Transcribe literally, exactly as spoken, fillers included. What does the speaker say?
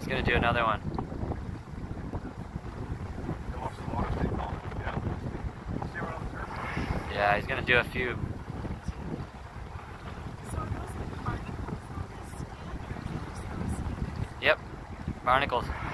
gonna do another one. Yeah, he's gonna do a few. Yep, barnacles.